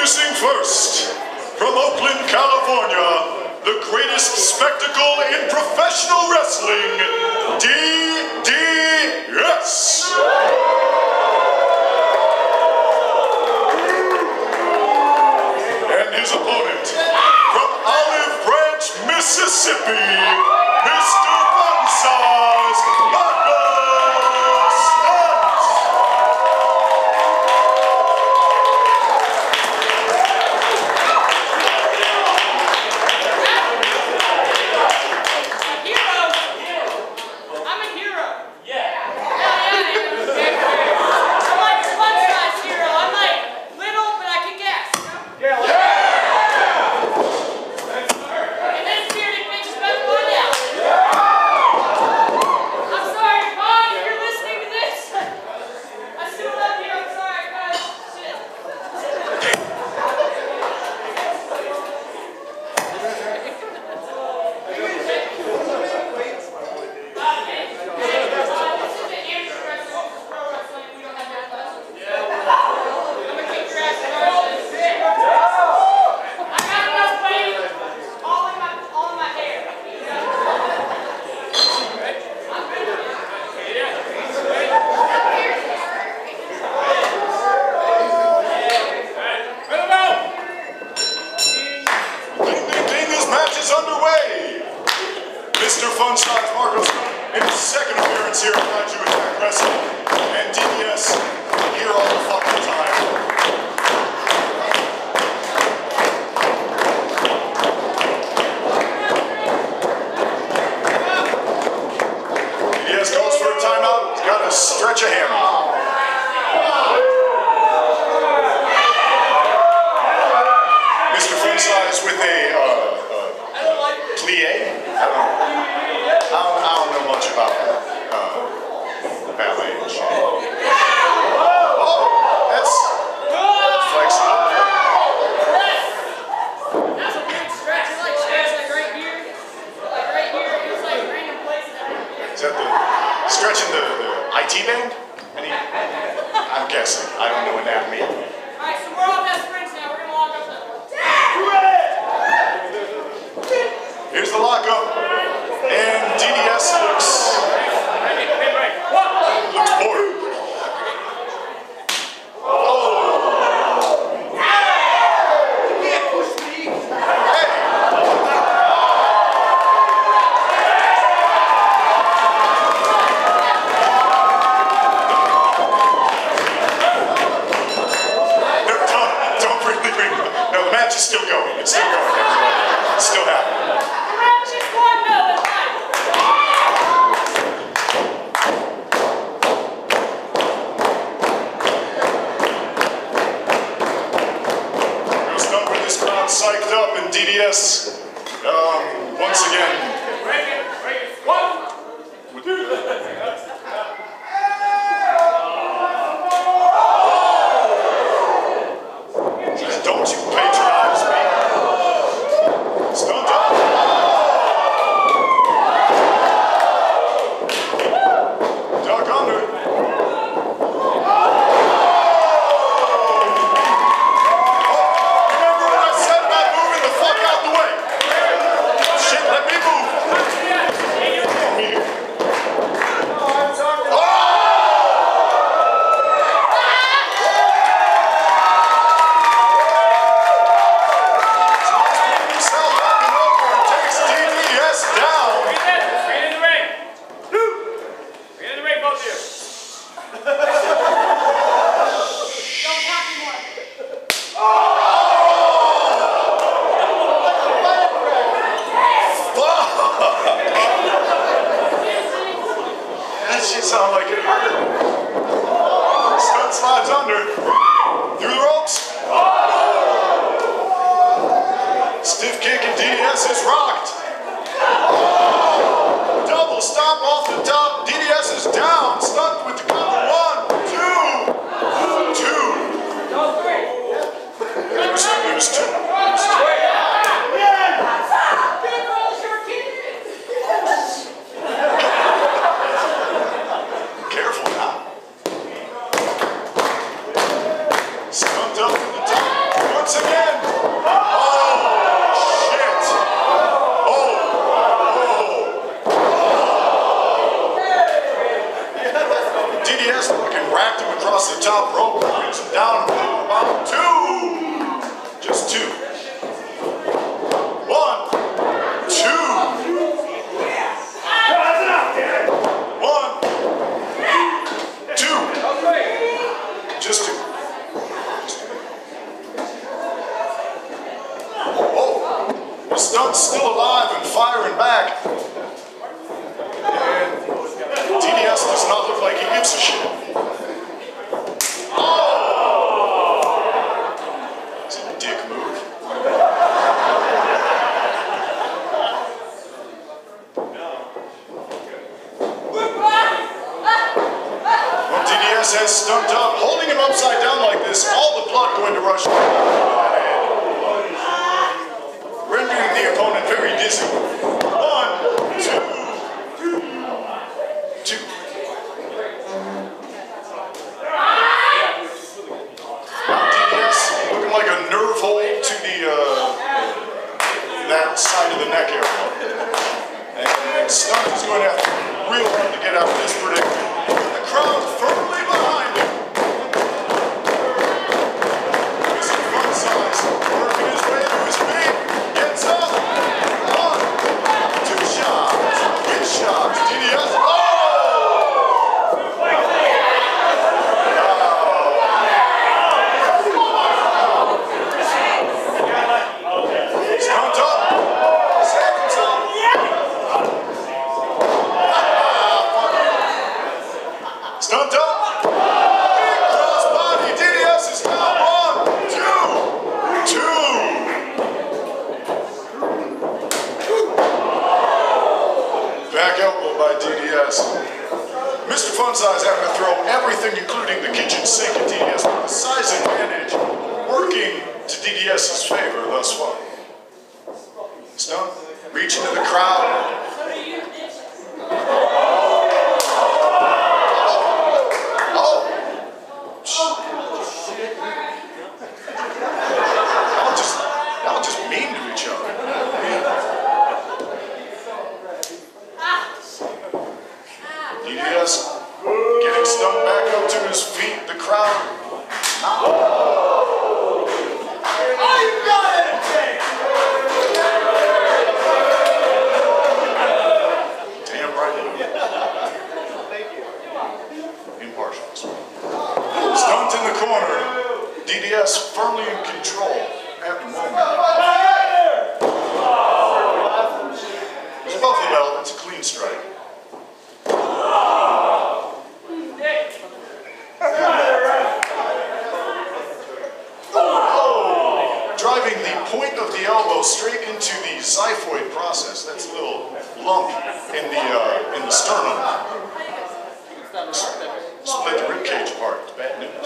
Introducing first, from Oakland, California, the greatest spectacle in professional wrestling, DDS. And his opponent, from Olive Branch, Mississippi, Mr. Fun-Size, Marko Stunt. Mr. Fun-Size Marko Stunt in his second appearance here at Kaiju Wrestling, and DDS here all the fucking time. DDS goes for a timeout, he's got to stretch a hammer. Mr. Fun-Size with a plie? I don't know much about ballet and shit. Oh, that's flexible. That's a big stretch. It's like right here. Like right here. It was like random places. Is that the stretching the IT band? I'm guessing. I don't know anatomy. Alright, so we're all best friends now. We're gonna lock up the Here's the lockup. And DDS looks bored. Don't really bring. No, the match is still going. It's still going. It's still happening. Psyched up, and DDS once again. Don't you patronize me? Stunt up. Duck under. once again. Oh, shit. DDS fucking racked him across the top rope, brings him down about 2. Just 2. 1, 2. 1, 2. Just 2. Oh, the stunt's still alive and firing back. And DDS does not look like he gives a shit. Oh! It's a dick move. Well, DDS has Stunt up, holding him upside down like this, all the blood going to rush down the head, rendering the opponent very dizzy. 1, 2. 2. DDS looking like a nerve hold to the that side of the neck area. And Stunt is going to have to real hard to get out of this predicament. The crowd firmly behind him. Mr. Fun Size working his way to his feet. Gets up. 1, 2 shots. 3 shots. DDS. Stunt up! Big cross body! DDS is down! 1, 2, 2! Back elbow by DDS. Mr. Funsize having to throw everything, including the kitchen sink at DDS, with a size advantage, working to DDS's favor thus far. Stunt, reach into the crowd. Y'all just mean to each other. DDS getting Stunt back up to his feet. The crowd. Damn right. Impartial. Stunt in the corner. DDS firmly in control at the moment. It's above the belt, it's a clean strike. Oh! Driving the point of the elbow straight into the xiphoid process. That's a little lump in the sternum. Split the ribcage apart. It's bad news.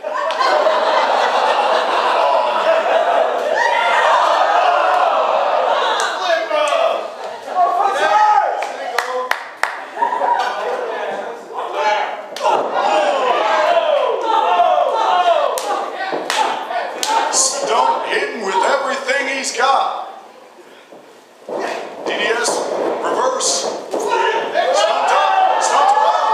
Stunt hitting with everything he's got. DDS reverse. Stunt up. Stunt around.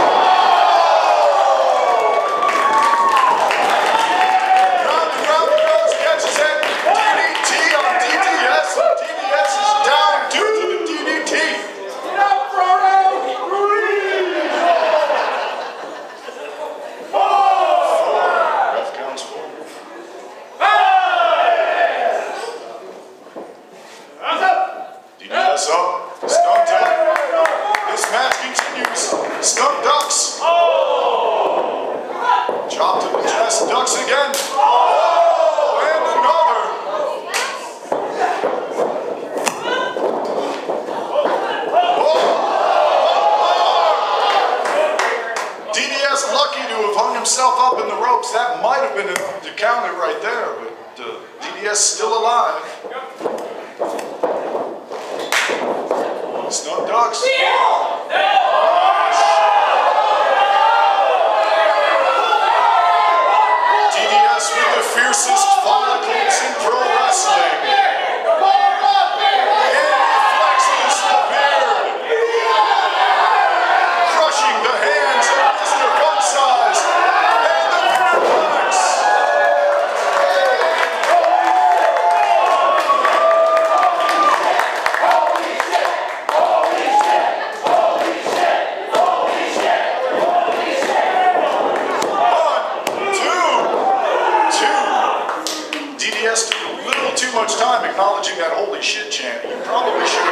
Round and round he goes. Catches it. DDT on DDS. And DDS is down due to the DDT. Ref counts 4. DDS up, Stunt up. This match continues. Stunt ducks. Chop to the chest, ducks again. Oh, and another. DDS lucky to have hung himself up in the ropes. That might have been enough to count it right there, but DDS still alive. Stunt ducks. DDS with the fiercest follicle much time acknowledging that holy shit chant. You probably should